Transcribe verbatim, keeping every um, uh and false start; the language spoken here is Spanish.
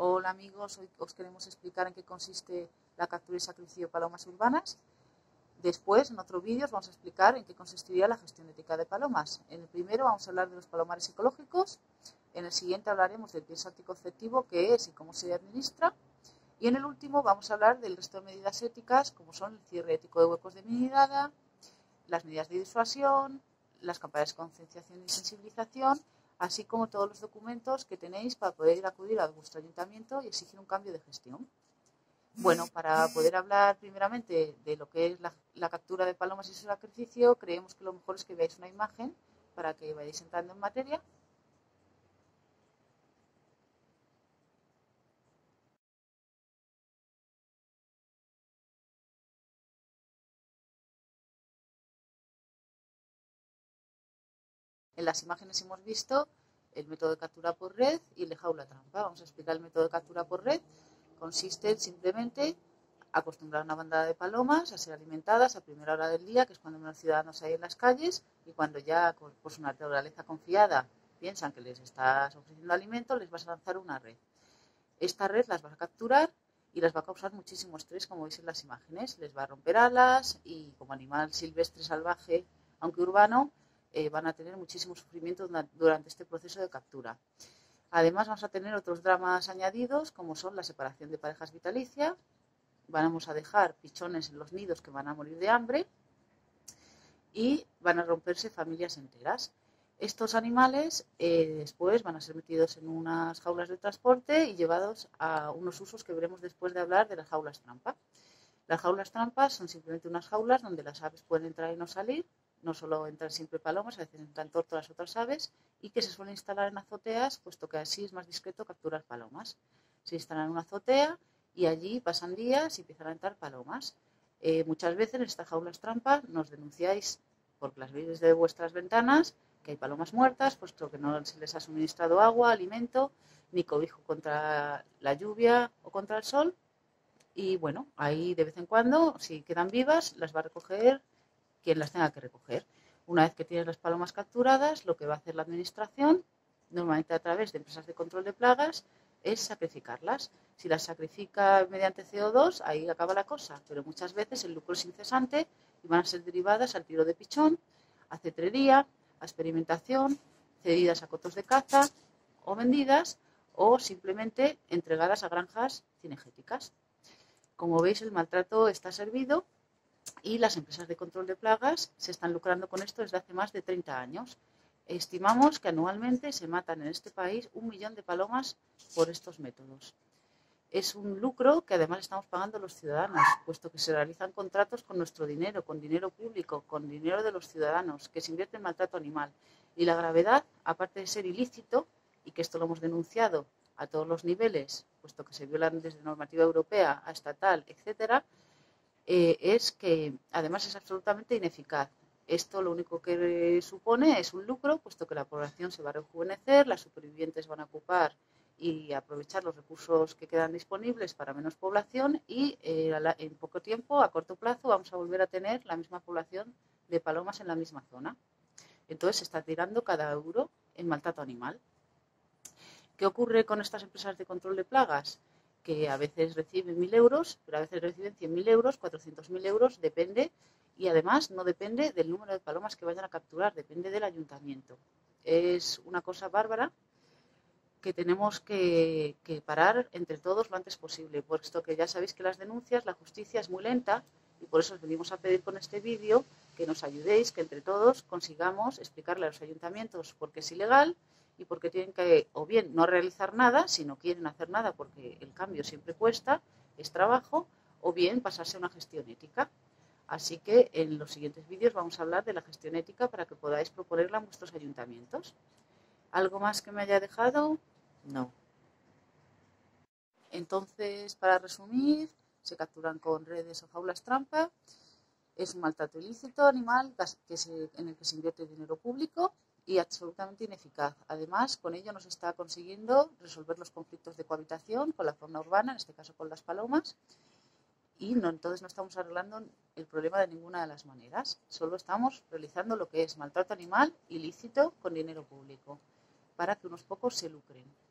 Hola amigos, hoy os queremos explicar en qué consiste la captura y sacrificio de palomas urbanas. Después, en otro vídeo, os vamos a explicar en qué consistiría la gestión ética de palomas. En el primero vamos a hablar de los palomares ecológicos, en el siguiente hablaremos del pienso anticonceptivo, qué es y cómo se administra, y en el último vamos a hablar del resto de medidas éticas, como son el cierre ético de huecos de minidada, las medidas de disuasión, las campañas de concienciación y sensibilización, así como todos los documentos que tenéis para poder acudir a vuestro ayuntamiento y exigir un cambio de gestión. Bueno, para poder hablar primeramente de lo que es la, la captura de palomas y su sacrificio, creemos que lo mejor es que veáis una imagen para que vayáis entrando en materia. En las imágenes hemos visto el método de captura por red y el de jaula trampa. Vamos a explicar el método de captura por red. Consiste en simplemente acostumbrar a una bandada de palomas a ser alimentadas a primera hora del día, que es cuando menos ciudadanos hay en las calles, y cuando ya por su naturaleza confiada piensan que les estás ofreciendo alimento, les vas a lanzar una red. Esta red las vas a capturar y las va a causar muchísimo estrés, como veis en las imágenes. Les va a romper alas y, como animal silvestre salvaje, aunque urbano, eh, van a tener muchísimo sufrimiento durante este proceso de captura. Además, vamos a tener otros dramas añadidos, como son la separación de parejas vitalicia. Vamos a dejar pichones en los nidos que van a morir de hambre y van a romperse familias enteras. Estos animales eh, después van a ser metidos en unas jaulas de transporte y llevados a unos usos que veremos después de hablar de las jaulas trampa. Las jaulas trampas son simplemente unas jaulas donde las aves pueden entrar y no salir. No solo entran siempre palomas, a veces entran tórtolas y otras aves, y que se suelen instalar en azoteas, puesto que así es más discreto capturar palomas. Se instalan en una azotea y allí pasan días y empiezan a entrar palomas. Eh, muchas veces en estas jaulas trampa nos denunciáis, porque las veis desde vuestras ventanas, que hay palomas muertas, puesto que no se les ha suministrado agua, alimento, ni cobijo contra la lluvia o contra el sol. Y bueno, ahí de vez en cuando, si quedan vivas, las va a recoger quien las tenga que recoger. Una vez que tienes las palomas capturadas, lo que va a hacer la administración, normalmente a través de empresas de control de plagas, es sacrificarlas. Si las sacrifica mediante C O dos, ahí acaba la cosa, pero muchas veces el lucro es incesante y van a ser derivadas al tiro de pichón, a cetrería, a experimentación, cedidas a cotos de caza o vendidas, o simplemente entregadas a granjas cinegéticas. Como veis, el maltrato está servido y las empresas de control de plagas se están lucrando con esto desde hace más de treinta años. Estimamos que anualmente se matan en este país un millón de palomas por estos métodos. Es un lucro que además estamos pagando los ciudadanos, puesto que se realizan contratos con nuestro dinero, con dinero público, con dinero de los ciudadanos, que se invierte en maltrato animal. Y la gravedad, aparte de ser ilícito, y que esto lo hemos denunciado a todos los niveles, puesto que se violan desde normativa europea a estatal, etcétera, eh, es que además es absolutamente ineficaz. Esto lo único que supone es un lucro, puesto que la población se va a rejuvenecer, las supervivientes van a ocupar y aprovechar los recursos que quedan disponibles para menos población y eh, en poco tiempo, a corto plazo, vamos a volver a tener la misma población de palomas en la misma zona. Entonces se está tirando cada euro en maltrato animal. ¿Qué ocurre con estas empresas de control de plagas? Que a veces reciben mil euros, pero a veces reciben cien mil euros, cuatrocientos mil euros, depende, y además no depende del número de palomas que vayan a capturar, depende del ayuntamiento. Es una cosa bárbara que tenemos que, que parar entre todos lo antes posible, puesto que ya sabéis que las denuncias, la justicia es muy lenta, y por eso os venimos a pedir con este vídeo que nos ayudéis, que entre todos consigamos explicarle a los ayuntamientos por qué es ilegal y por qué tienen que, o bien, no realizar nada, si no quieren hacer nada, porque el cambio siempre cuesta, es trabajo, o bien pasarse a una gestión ética. Así que en los siguientes vídeos vamos a hablar de la gestión ética para que podáis proponerla en vuestros ayuntamientos. ¿Algo más que me haya dejado? No. Entonces, para resumir, se capturan con redes o jaulas trampa. Es un maltrato ilícito animal que se, en el que se invierte dinero público y absolutamente ineficaz. Además, con ello no se está consiguiendo resolver los conflictos de cohabitación con la fauna urbana, en este caso con las palomas, y no, entonces no estamos arreglando el problema de ninguna de las maneras. Solo estamos realizando lo que es maltrato animal ilícito con dinero público, para que unos pocos se lucren.